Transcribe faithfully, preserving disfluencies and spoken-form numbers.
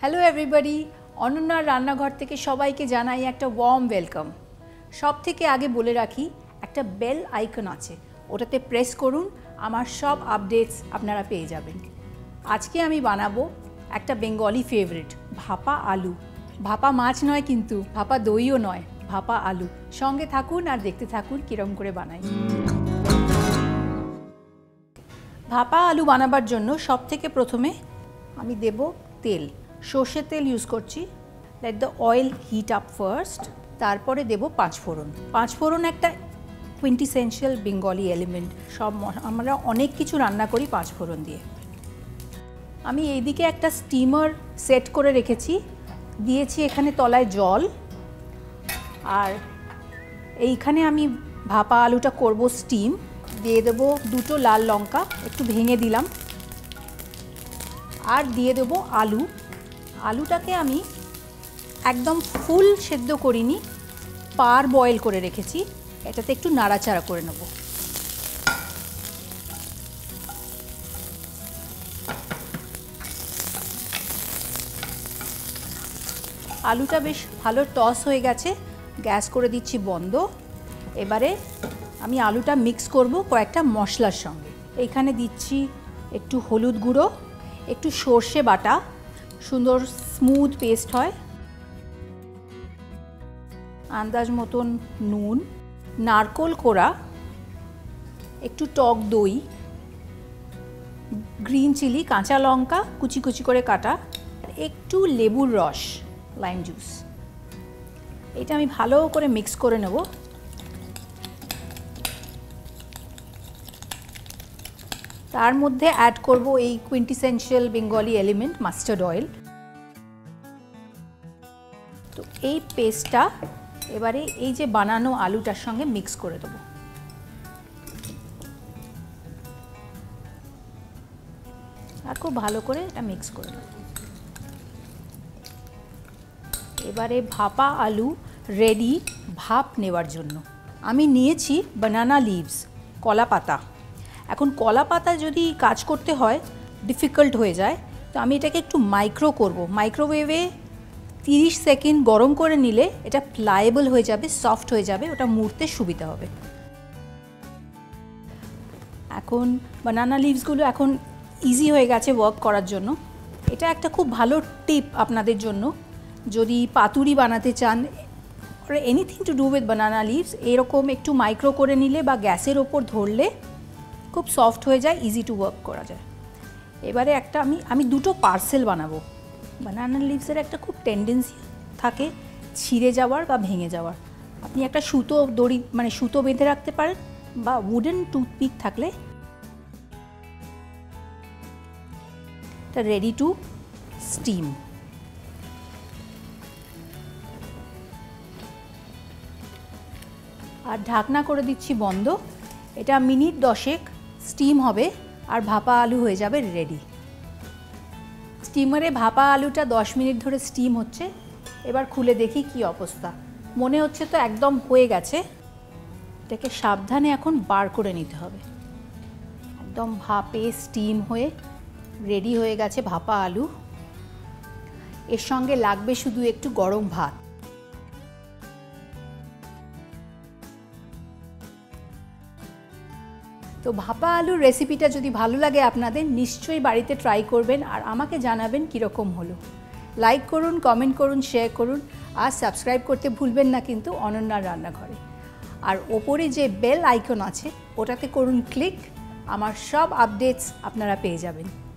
Hello everybody, অনন্যার রান্নাঘর থেকে সবাইকে জানাই একটা ওয়ার্ম ওয়েলকাম। সব থেকে আগে বলে রাখি, একটা বেল আইকন আছে, ওটাতে প্রেস করুন, আমার সব আপডেটস আপনারা পেয়ে যাবেন। আজকে আমি বানাবো একটা বেঙ্গলি ফেভারিট, ভাপা আলু। ভাপা মাছ নয় কিন্তু, ভাপা দইও নয়, ভাপা আলু। সঙ্গে থাকুন আর দেখতে থাকুন কীরকম করে বানাই। ভাপা আলু বানাবার জন্য সব থেকে প্রথমে আমি দেব তেল। সর্ষের তেল ইউজ করছি। Let the oil heat up first. তারপরে দেব পাঁচফোড়ন। পাঁচফোড়ন একটা কুইন্টিসেন্সিয়াল বেঙ্গলি এলিমেন্ট। সব আমরা অনেক কিছু রান্না করি পাঁচফোড়ন দিয়ে। আমি এইদিকে একটা স্টিমার সেট করে রেখেছি, দিয়েছি এখানে তলায় জল। আর এইখানে আমি ভাপা আলুটা করব স্টিম। দিয়ে দেবো দুটো লাল লঙ্কা, একটু ভেঙে দিলাম। আর দিয়ে দেবো আলু। আলুটাকে আমি একদম ফুল সেদ্ধ করিনি, পার বয়েল করে রেখেছি। এটাতে একটু নাড়াচাড়া করে নেব। আলুটা বেশ ভালো টস হয়ে গেছে, গ্যাস করে দিচ্ছি বন্ধ। এবারে আমি আলুটা মিক্স করব কয়েকটা মশলার সঙ্গে। এইখানে দিচ্ছি একটু হলুদ গুঁড়ো, একটু সর্ষে বাটা, সুন্দর স্মুথ পেস্ট হয়, আন্দাজ মতন নুন, নারকোল কোড়া, একটু টক দই, গ্রিন চিলি, কাঁচা লঙ্কা কুচি কুচি করে কাটা, একটু লেবুর রস, লাইম জুস। এটা আমি ভালো করে মিক্স করে নেব। তার মধ্যে অ্যাড করব এই quintessential Bengali element, mustard oil. তো এই পেস্টটা এবারে এই যে বানানো আলুটার সঙ্গে মিক্স করে দেবো। আর খুব ভালো করে এটা মিক্স করে দেবো। এবারে ভাপা আলু রেডি ভাপ নেওয়ার জন্য। আমি নিয়েছি বানানা লিভস, কলা পাতা। এখন কলা পাতা যদি কাজ করতে হয় ডিফিকাল্ট হয়ে যায়, তো আমি এটাকে একটু মাইক্রো করব। মাইক্রোওয়েভে তিরিশ সেকেন্ড গরম করে নিলে এটা প্লায়েবল হয়ে যাবে, সফট হয়ে যাবে, ওটা মুড়তে সুবিধা হবে। এখন বানানা লিভসগুলো এখন ইজি হয়ে গেছে ওয়ার্ক করার জন্য। এটা একটা খুব ভালো টিপ আপনাদের জন্য, যদি পাতুরি বানাতে চান, anything to do with banana leaves, এরকম একটু মাইক্রো করে নিলে বা গ্যাসের ওপর ধরলে খুব সফট হয়ে যায়, ইজি টু ওয়ার্ক করা যায়। এবারে একটা আমি আমি দুটো পার্সেল বানাবো। বানানা লিভসের একটা খুব টেন্ডেন্সি থাকে ছিঁড়ে যাওয়ার বা ভেঙে যাওয়ার। আপনি একটা সুতো দড়ি মানে সুতো বেঁধে রাখতে পারেন, বা উডেন টুথপিক থাকলে এটা রেডি টু স্টিম। আর ঢাকনা করে দিচ্ছি বন্ধ। এটা মিনিট দশেক স্টিম হবে আর ভাপা আলু হয়ে যাবে রেডি। স্টিমারে ভাপা আলুটা দশ মিনিট ধরে স্টিম হচ্ছে। এবার খুলে দেখি কি অবস্থা। মনে হচ্ছে তো একদম হয়ে গেছে। এটাকে সাবধানে এখন বার করে নিতে হবে। একদম ভাপে স্টিম হয়ে রেডি হয়ে গেছে ভাপা আলু। এর সঙ্গে লাগবে শুধু একটু গরম ভাত। তো ভাপা আলুর রেসিপিটা যদি ভালো লাগে আপনাদের, নিশ্চয়ই বাড়িতে ট্রাই করবেন আর আমাকে জানাবেন কীরকম হলো। লাইক করুন, কমেন্ট করুন, শেয়ার করুন আর সাবস্ক্রাইব করতে ভুলবেন না কিন্তু অনন্যার রান্নাঘরে। আর ওপরে যে বেল আইকন আছে ওটাতে করুন ক্লিক, আমার সব আপডেটস আপনারা পেয়ে যাবেন।